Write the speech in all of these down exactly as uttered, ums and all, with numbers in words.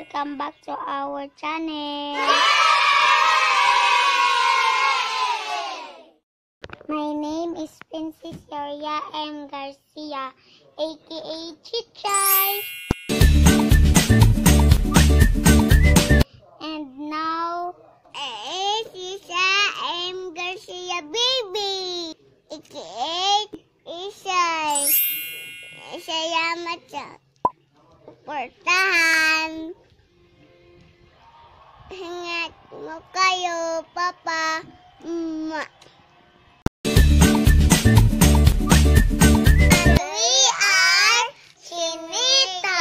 welcome back to our channel. My name is Princess Yoria M. Garcia, aka Chichay. And now, eh, Sisa M. Garcia baby, aka Isay. Salamat sa suportahan. Ingat mo kayo, Papa. Mwah. We are Chinita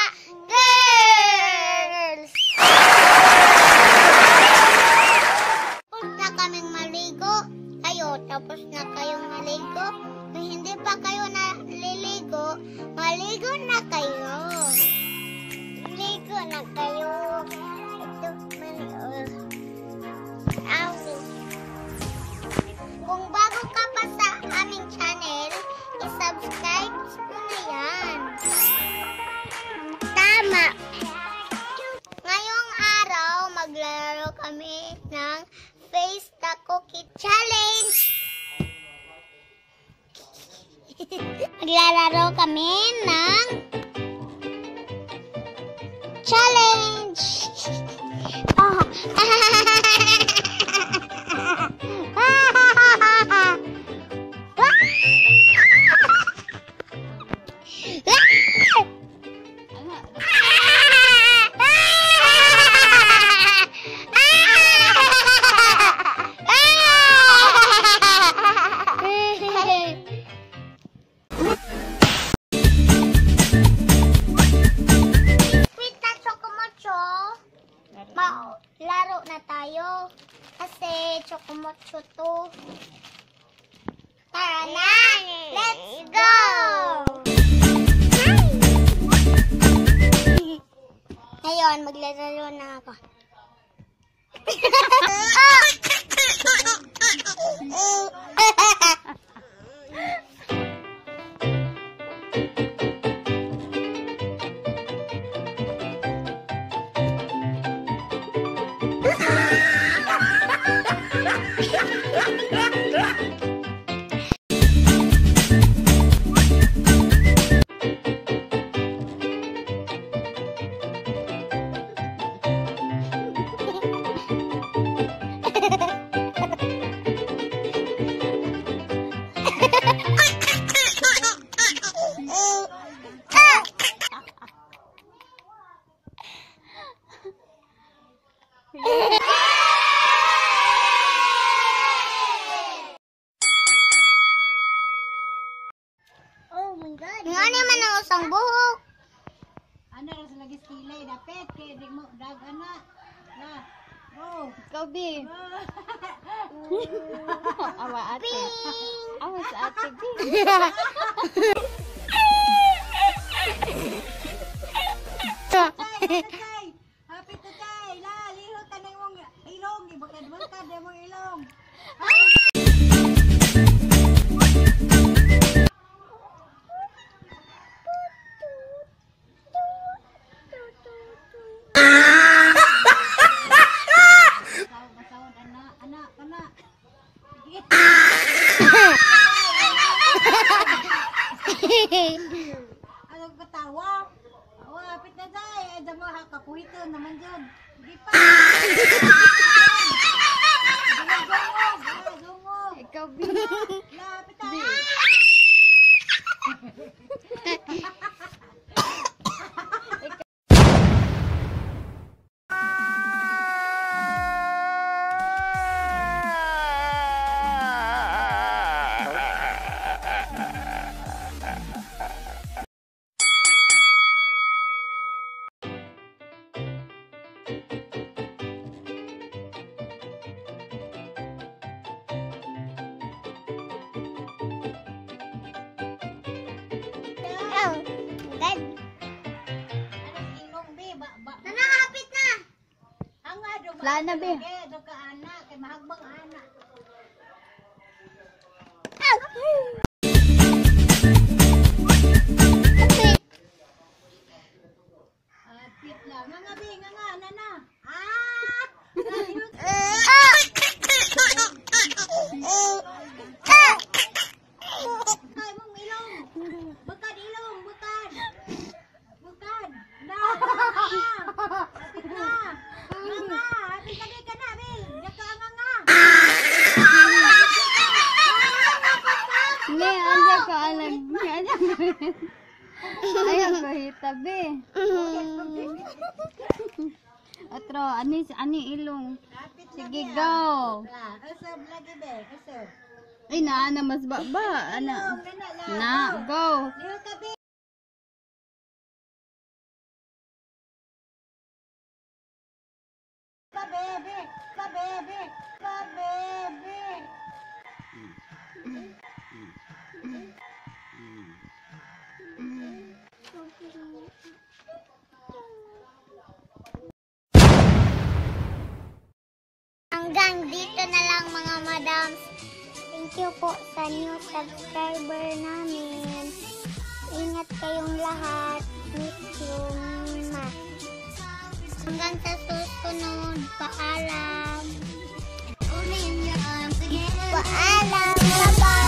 Girls. Tapos na kaming maligo. Kayo, tapos na kayong maligo. Kung hindi pa kayo naliligo, maligo na kayo. Maligo na kayo. Ito, maligo. Awi. Kung bago ka pa sa aming channel, i-subscribe mo na yan. Tama. Ngayong araw, maglalaro kami ng Face the Cookie Challenge. Maglalaro kami ng challenge. Oh. Laro na tayo kasi chocomocho to. Tara na! Let's go! Ngayon, maglalaro na ako. Oh my God. Nga naman ang usang buhok. Ano rin sa lagi stilay, dapat kaya di mo dag anak. Na. Oh, Ikaw, B. Awa ate. Awa sa ate, B. Tay, happy to tay. La, lihot ka na yung ilong. Ibakad mo ka na yung ilong. Ano ka tawa? Awa, hapit na day. Ada mo hakakuhito naman dyan. Hindi pa. Dungog, dungog. Ikaw, B. Lapit na. Oh, good. Ilong, be. Ba, ba. Nanakapit na. Ang ado ba? Wala na, be. Ado ka anak. Kay mahagbang anak. Okay. Apit lang. Mga bing, Ayaw ko hitabi. Otro, ani ani ilong. Kapit Sige, lagi, go. ah. Ah, usab lagi be, usab. Ay na ana mas baba, ana. Ilong, gana lang. Na, go. Liho ka be. Ka bebe, ka bebe, ka bebe. Hanggang dito na lang mga madams. Thank you po sa new subscriber namin. Ingat kayong lahat. Miss you. Mwah. Hanggang sa susunod. Paalam. Paalam. Bye-bye.